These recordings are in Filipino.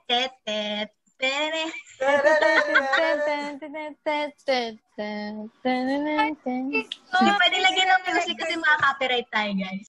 Tetet. Tere. Hindi pwede lagyan ng music kasi makaka-copyright tayo, guys.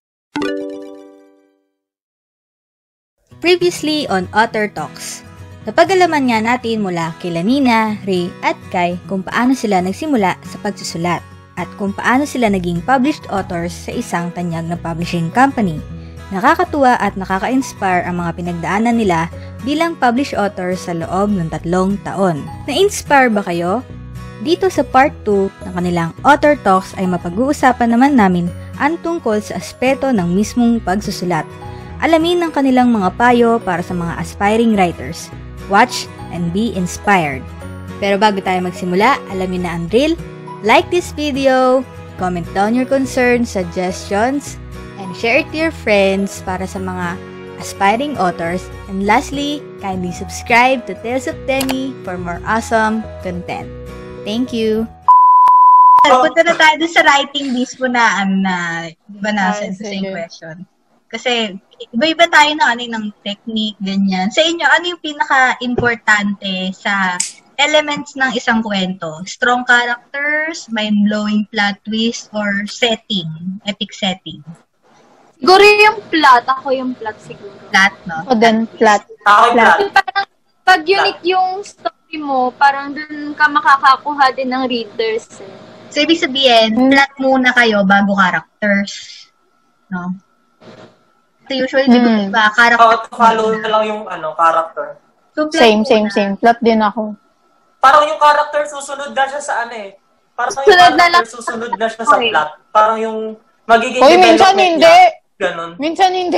Previously on Author Talks. Napag-alaman nga natin mula kila Nina, Ray at Kai kung paano sila nagsimula sa pagsusulat at kung paano sila naging published authors sa isang tanyag na publishing company. Nakakatuwa at nakaka-inspire ang mga pinagdaanan nila bilang published authors sa loob ng 3 taon. Na-inspire ba kayo? Dito sa part 2 ng kanilang Author Talks ay mapag-uusapan naman namin ang tungkol sa aspeto ng mismong pagsusulat. Alamin ang kanilang mga payo para sa mga aspiring writers. Watch and be inspired. Pero bago tayo magsimula, alamin na ang drill. Like this video, comment down your concerns, suggestions, and share it to your friends para sa mga aspiring authors. And lastly, kindly subscribe to Tales of Demi for more awesome content. Thank you! Punta na tayo dun sa writing dispo na, di ba na, same question. Kasi, iba-iba tayo ng technique, ganyan. Sa inyo, ano yung pinaka-importante sa elements ng isang kwento? Strong characters, mind-blowing plot twist, or setting, epic setting? Siguro yung plot. Ako yung plot siguro. Plot, no? O then, plot. Ako yung plot. Parang, pag unique yung story mo, parang dun ka makakakuha din ng readers. Eh. So, ibig sabihin, plot muna kayo bago characters. No? So, usually, di ba, character. Follow na lang yung character. So, Same. Plot din ako. Parang yung character susunod na siya sa Parang yung Sunod na character lang. susunod na siya sa plot. Parang yung magiging Uy, minsan development hindi. niya. Ganon. Minsan hindi.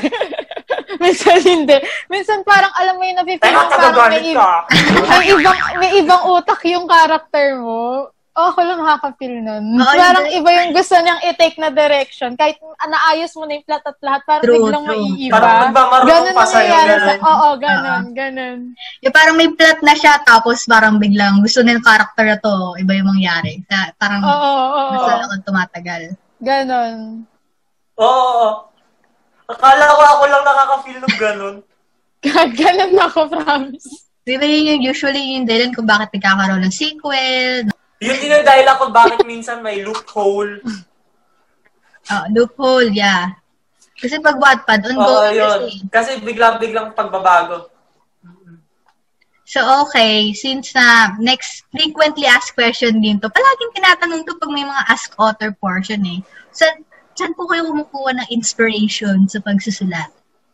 Minsan parang alam mo yung nafe-feel Teka, parang tagagalit ka. may ibang utak yung character mo. Ako lang nakaka-feel nun. Oo, Parang hindi. iba yung gusto niyang i-take na direction. Kahit naayos mo na yung plot at lahat, parang True, biglang true. maiiba. Parang magmamarunong Ganun pa sa'yo, nangyayari ganun. Oo, ganun. Yung parang may plot na siya, tapos parang biglang gusto na yung character na to, iba yung mangyari. Parang gusto Oo. lang tumatagal. Ganon. Oo. Akala ko ako lang nakaka-feel ng ganon. Ganon ako, promise. Di ba yun yung usually yung dahilan kung bakit nagkakaroon ng sequel? Yun din yung dahilan kung bakit minsan may loophole. Loophole, yeah. Kasi pag Wattpad, Oo, ongoing yun. kasi. Kasi biglang pagbabago. So, okay, since next frequently asked question din to, palaging tinatanong to pag may mga ask author portion eh. Saan po kayo kumukuha ng inspiration sa pagsusulat?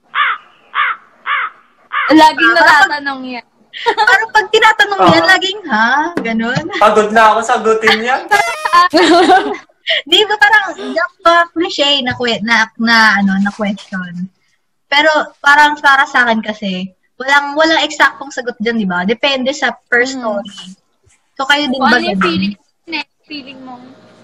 Laging natatanong yan. Parang pag tinatanong yan, laging, ha? Ganon? Pagod na ako sagutin yan. Di ba parang cliche na question. Pero parang para sa akin kasi, walang eksaktong sagot dyan, di ba? Depende sa per story. So, kayo din ba? Ano yung feeling mo?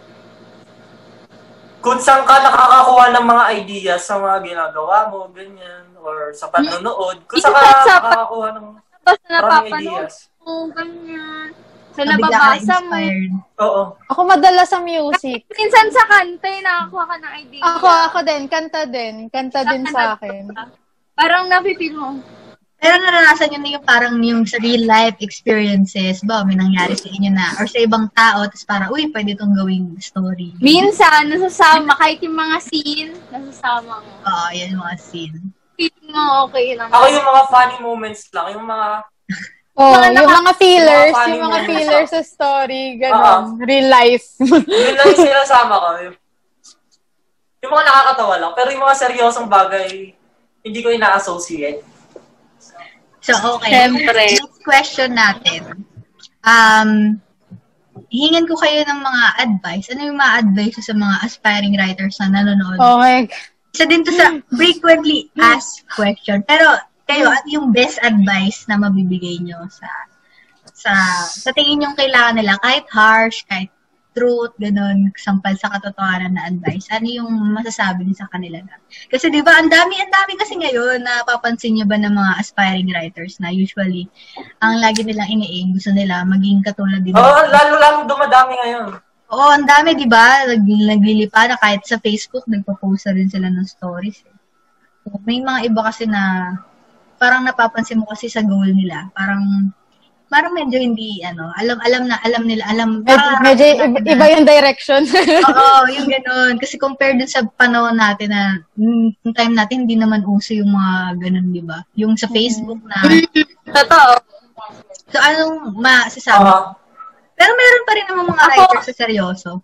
Kung saan ka nakakakuha ng mga ideas sa mga ginagawa mo, ganyan, or sa panonood, kung saan ka nakakakuha ng Basta maraming napapanood ideas. mo, ganyan. Sa Bigla ka nababasa mo. inspired. Oo. Ako madalas sa music. Minsan sa kanta, nakakuha ka ng idea. Ako din. Kanta din sa akin. Parang nafe-feel mo. Pero naranasan nyo na yung parang yung sa real life experiences, ba, may nangyari sa inyo na, or sa ibang tao, tapos parang, uy, pwede itong gawing story. Minsan, nasasama. Kahit yung mga scene, nasasama mo. Oo, yan yung mga scene. Feeling mo okay naman. Ako yung mga funny moments lang, yung mga Yung mga fillers, funny yung mga moments. fillers sa story, ganun. Real life. yun lang yung sinasama ko. Yung mga nakakatawa lang, pero yung mga seryosong bagay, hindi ko ina-associate. So, okay. Siyempre. Next question natin. Hingin ko kayo ng mga advice. Ano yung mga advice sa mga aspiring writers na nanonood? Oh my God. Isa din to sa frequently asked question. Pero, kayo, ano yung best advice na mabibigay nyo sa tingin yung kailangan nila? Kahit harsh, kahit truth, ganun, sampal sa katotohanan na advice. Ano yung masasabi niyo sa kanila na? Kasi di ba, ang dami kasi ngayon na papansin niyo ba ng mga aspiring writers na usually, ang lagi nilang ini-aim, gusto nila maging katulad din. Oo, lalo dumadami ngayon. Oo, ang dami, di ba? Naglilipa na kahit sa Facebook, nagpo-post na rin sila ng stories. So, may mga iba kasi na parang napapansin mo kasi sa goal nila, parang medyo hindi, alam nila, Medyo iba yung direction. Oo, yung gano'n. Kasi compared dun sa panahon natin na, yung time natin, hindi naman uso yung mga gano'n, di ba? Yung sa Facebook na, Totoo. so anong masasabi? Pero meron pa rin naman mga writers sa seryoso.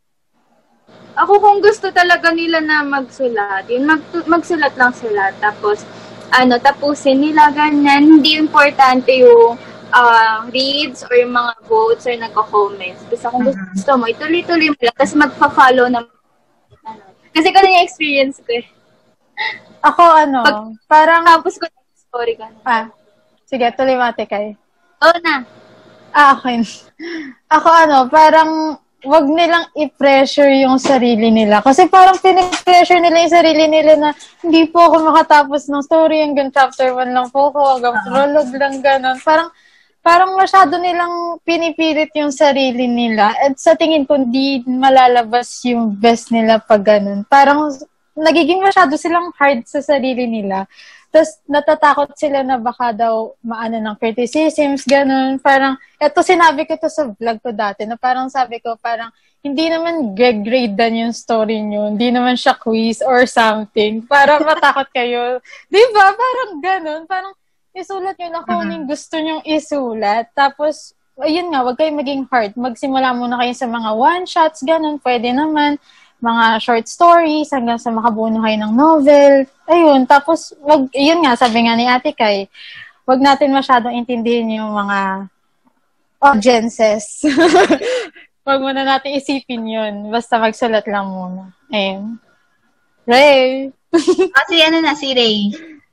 Ako kung gusto talaga nila na magsulat, yun, magsulat lang sila. Tapos, tapusin nila, ganyan. Hindi importante yung reads or yung mga votes or nagko-comments. Basta kung gusto mo, ituloy-tuloy mo lang. Tapos magpa-follow na. Kasi ko na yung experience ko eh. Ako parang... Tapos ko na yung story ka. Sige, tuloy mate kay. Oo na. Okay. Ako parang wag nilang i-pressure yung sarili nila. Kasi parang pinipressure nila yung sarili nila na hindi po ako makatapos ng story hanggang chapter 1 lang po ako. Hanggang prologue lang gano'n. Parang masyado nilang pinipilit yung sarili nila. At sa tingin ko, hindi malalabas yung best nila pag gano'n. Parang nagiging masyado silang hard sa sarili nila. Tapos natatakot sila na baka daw maano ng criticisms, gano'n. Parang, eto sinabi ko to sa vlog ko dati, na parang sabi ko, parang hindi naman grade-dan yung story nyo. Hindi naman siya quiz or something. Parang matakot kayo. Di ba? Parang gano'n. Parang isulat nyo na kung anong gusto nyong isulat. Tapos, ayun nga, wag kayong maging hard. Magsimula muna kayo sa mga one-shots, gano'n. Pwede naman. Mga short stories, hanggang sa makabuo na kayo ng novel. Ayun, tapos, yun nga, sabi nga ni Ate Kai, wag natin masyadong intindihin yung mga audiences. Wag muna natin isipin yun. Basta magsulat lang muna. Ayun. Ray! Si Ray.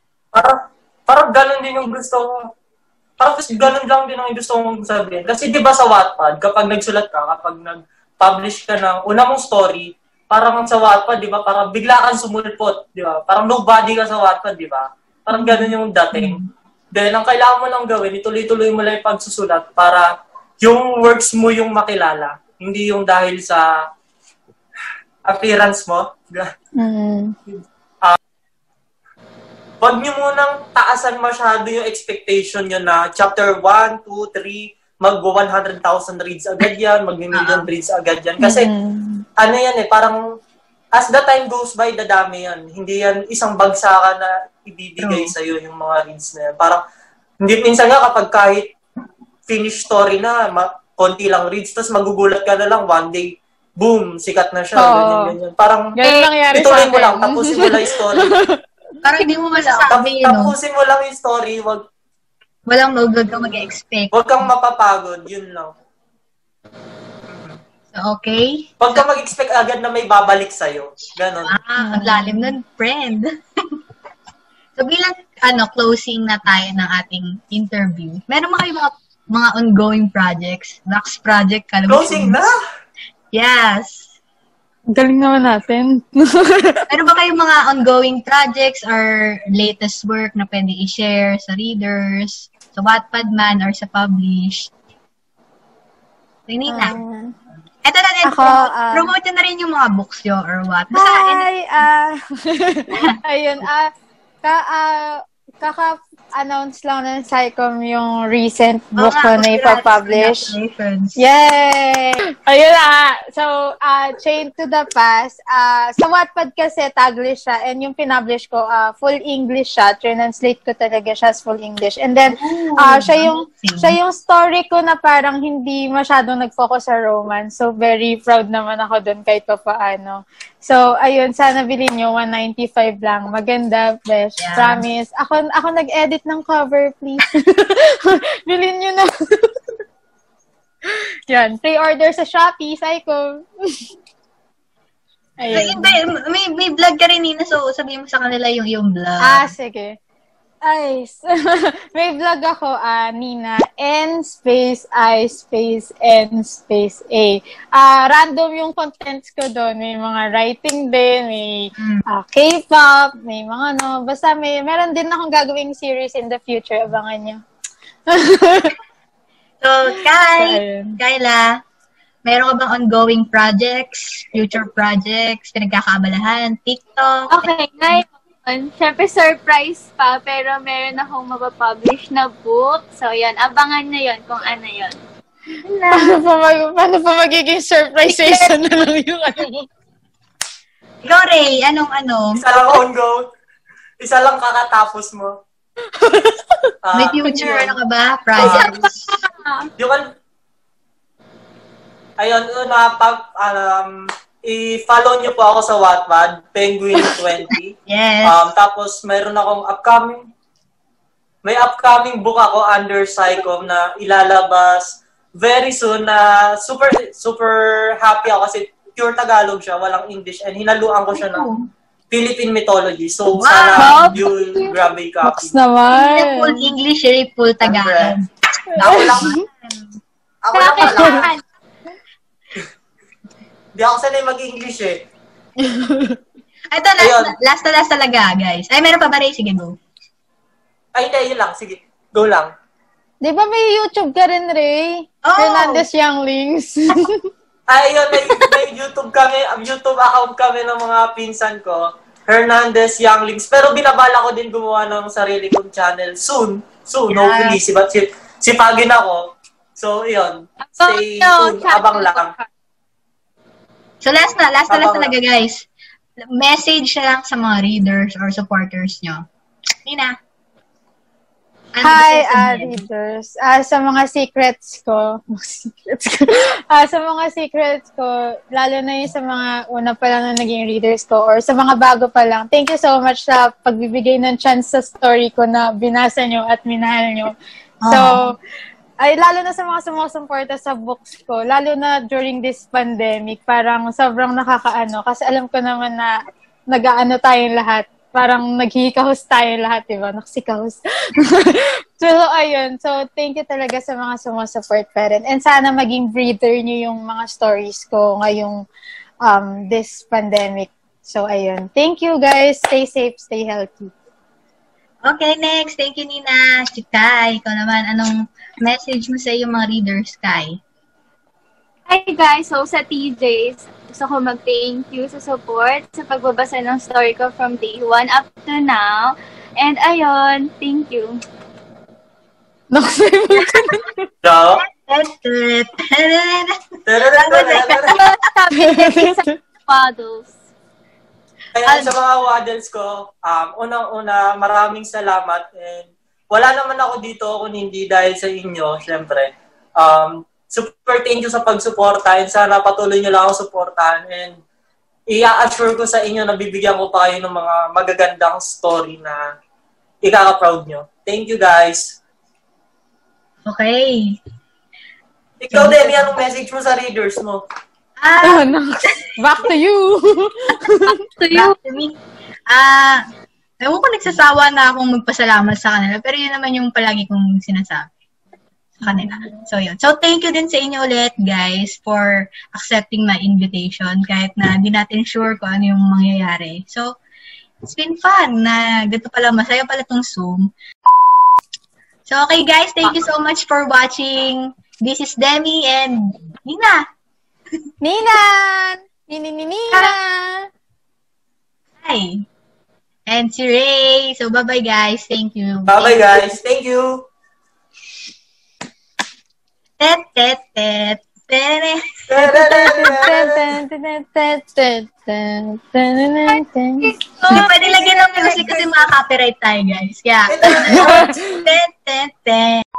Parang ganun din yung gusto ko. Parang ganun lang din ang gusto kong sabihin. Kasi di ba sa Wattpad, kapag nagsulat ka, kapag nag-publish ka ng una mong story, parang sa Wattpad, di ba? Parang bigla kang sumulpot, di ba? Parang nobody ka sa Wattpad, di ba? Parang ganun yung dating. Then, ang kailangan mo lang gawin, ituloy-tuloy mo lang yung pagsusulat para yung works mo yung makilala. Hindi yung dahil sa appearance mo. Wag nyo munang taasan masyado yung expectation nyo na chapter 1, 2, 3, mag-100,000 reads agad yan, mag-million reads agad yan. Kasi, parang, as the time goes by, dadami yan. Hindi yan isang bagsakan na ibibigay sa'yo yung mga reads na yan. Parang, minsan nga kapag kahit finished story na, konti lang reads, tapos magugulat ka na lang, one day, boom, sikat na siya. Ganyan. Parang, ituloy mo lang, tapusin mo lang yung story. Parang hindi mo masasabi, tapusin mo lang yung story, walang kang mag-expect. Huwag kang mapapagod, yun lang. Okay? Huwag kang mag-expect agad na may babalik sa'yo. Ganon. Ang lalim nun, friend. So bilang closing na tayo ng ating interview, meron ba kayo mga ongoing projects? Next project? Closing na? Yes. Galing naman natin. Meron ba kayong mga ongoing projects or latest work na pwede i-share sa readers, sa Wattpad man or sa published? Tingnan na. Eto na din, promote na rin yung mga books nyo or what. Ayun, kaka-announce lang ng Psycom yung recent book ko na ipapublish. Yay! Ayun so, Chained to the Past. Sa Wattpad kasi, Taglish siya. And yung pinablish ko, full English siya. Translate ko talaga siya as full English. And then, siya yung story ko na parang hindi masyadong nag-focus sa romance. So, very proud naman ako dun kahit pa paano. So, ayun, sana bilhin nyo, 195 lang. Maganda, best. Yeah. Promise. Ako nag-edit ng cover, please. Bilhin nyo na. Yan, pre-order sa Shopee, Psycho. Ayun. May vlog ka rin, Nina, so sabihin mo sa kanila yung vlog. Sige. Ay, may vlog ako, Nina, N space I space N space A. Random yung contents ko doon. May mga writing din, may K-pop, may mga basta meron din akong gagawing series in the future. Abangan nyo. So, Kyla, meron ka bang ongoing projects, future projects, pinagkakaabalahan, TikTok? Okay, guys. Siyempre, surprise pa, pero meron akong mapapublish na book. So, yan. Abangan nyo yun kung ano yun. Paano pa magiging surprise sa na lang yung ano mo? Ikaw, Ray, anong? Isa lang on go. Isa lang kakatapos mo. May future, ano ka ba? Projects? You can... Ayun, i-follow niyo po ako sa Wattpad, Penguin20. Yes. Tapos, mayroon akong may upcoming book ako under Psychom na ilalabas very soon na super happy ako kasi pure Tagalog siya, walang English, and hinaluan ko siya ng Philippine mythology. So, sana you'll grab a copy. Box naman. Hindi full English, full Tagalog. Ako lang pala. Hindi ako sanay mag-English eh. Ito, last talaga, guys. Ay, meron pa ba, Ray? Sige, go. Ay, hindi, yun lang. Sige, go lang. Di ba may YouTube ka rin, Ray? Oh! Hernandez Younglings. Ay, yun, may YouTube account kami ng mga pinsan ko. Hernandez Younglings. Pero binabala ko din gumawa ng sarili kong channel soon. Hopefully. Sipagin ako. So, yun. Stay tuned. Abang lang. So, last talaga, guys. Message lang sa mga readers or supporters nyo. Nina. Hi, readers. Sa mga secrets ko, sa mga secrets ko, lalo na yung sa mga una pa lang na naging readers ko or sa mga bago pa lang, thank you so much sa pagbibigay ng chance sa story ko na binasa nyo at minahal nyo. So, ay lalo na sa mga sumusuporta sa books ko, lalo na during this pandemic, parang sobrang nakakaano kasi alam ko naman na nag-aano tayong lahat. Parang naghihikahos tayo lahat, diba? Naksikahos. So, ayun. So, thank you talaga sa mga sumusupport pa rin. And sana maging breather nyo yung mga stories ko ngayong this pandemic. So, ayun. Thank you, guys. Stay safe, stay healthy. Okay, next. Thank you, Nina. Si Kai, ikaw naman, anong message mo sa iyong mga readers, Kai? Hi guys! So sa TJs, gusto ko mag-thank you sa support, sa pagbabasa ng story ko from day 1 up to now. And ayun, thank you. Paddles. Kaya sa mga waddles ko, unang-una, maraming salamat. And wala naman ako dito kung hindi dahil sa inyo, syempre. Super thank you sa pagsuporta and sana patuloy nyo lang ako suportahan and i-assure ko sa inyo na bibigyan ko pa kayo ng mga magagandang story na ikaka-proud nyo. Thank you, guys. Okay. Ikaw, Demi, anong message mo sa readers mo? Back to you. Back to me. Ewan ko, nagsasawa na akong magpasalamat sa kanila pero yun naman yung palagi kong sinasabi kanila. So, yun. So, thank you din sa inyo ulit, guys, for accepting my invitation kahit na hindi natin sure kung ano yung mangyayari. So, it's been fun na ganito pala, masaya pala tong Zoom. So, okay, guys, thank you so much for watching. This is Demi and Nina. Nina! Nina! Hi. And si Ray. So, bye-bye, guys. Thank you. Bye-bye, guys. Thank you. Hindi pwede lagyan ng music kasi mga copyright tayo, guys. Kaya,